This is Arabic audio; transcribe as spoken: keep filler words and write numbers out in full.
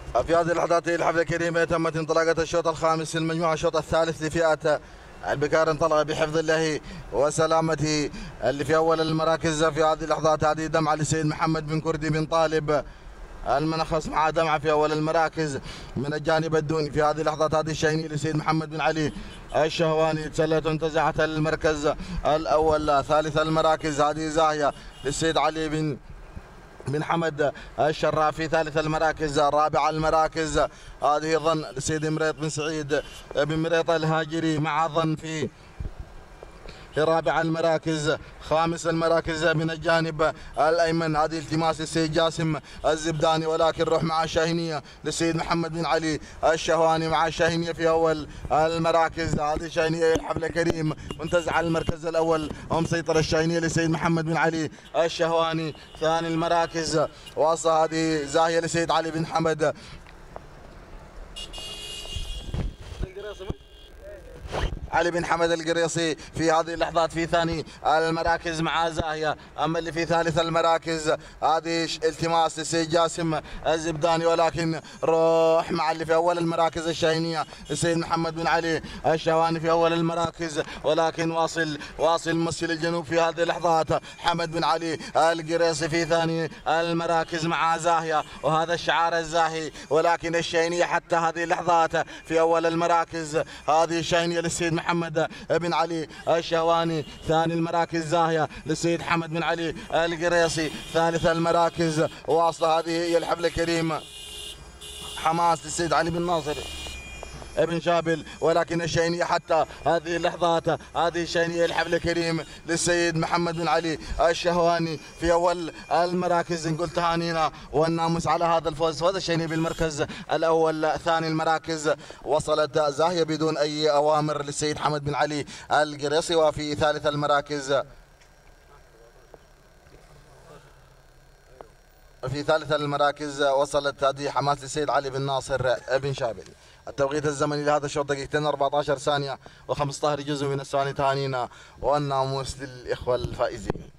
في هذه اللحظات الحفل الكريمة تمت انطلاقة الشوط الخامس المجموعة الشوط الثالث لفئة البكار انطلق بحفظ الله وسلامته. اللي في أول المراكز في هذه اللحظات هذه دمعة لسيد محمد بن كردي بن طالب المنخص مع دمعة في أول المراكز. من الجانب الدوني في هذه اللحظات هذه الشهينية لسيد محمد بن علي الشهواني تسلت وانتزعت المركز الأول. ثالث المراكز هذه زاهية للسيد علي بن بن حمد الشراف في ثالث المراكز. رابع المراكز هذه ظن للسيد مريط بن سعيد بن مريط الهاجري مع ظن في في رابع المراكز. خامس المراكز من الجانب الايمن هذه التماس للسيد جاسم الزبداني، ولكن روح مع الشاهينيه للسيد محمد بن علي الشهواني مع الشاهينيه في اول المراكز. هذه الشاهينيه الحفل كريم منتزع المركز الاول ومسيطر الشاهينيه للسيد محمد بن علي الشهواني. ثاني المراكز واصله هذه زاهيه للسيد علي بن حمد علي بن حمد القريصي في هذه اللحظات في ثاني المراكز مع زاهية. أما اللي في ثالث المراكز هذه التماس للسيد جاسم الزبداني، ولكن روح مع اللي في أول المراكز الشاهينية السيد محمد بن علي الشهواني في أول المراكز، ولكن واصل واصل ممثل الجنوب في هذه اللحظات حمد بن علي القريصي في ثاني المراكز مع زاهية، وهذا الشعار الزاهي. ولكن الشاهينية حتى هذه اللحظات في أول المراكز هذه الشاهينية للسيد محمد بن علي الشهواني. ثاني المراكز زاهية للسيد حمد بن علي القريصي. ثالث المراكز واصلة هذه هي الحفل الكريم حماس للسيد علي بن ناصر ابن شابل، ولكن الشاهينية حتى هذه اللحظات هذه الشاهينية الحفل الكريم للسيد محمد بن علي الشهواني في أول المراكز. نقول تهانينا والناموس على هذا الفوز، فوز الشاهينية بالمركز الأول. ثاني المراكز وصلت زاهية بدون أي أوامر للسيد حمد بن علي القريصي. وفي ثالث المراكز في ثالث المراكز وصلت هذه حماس للسيد علي بن ناصر ابن شابل. التوقيت الزمني لهذا الشوط دقيقتين أربعة عشر ثانية وخمسة عشر جزء من الثانية. تهانينا والناموس للإخوة الفائزين.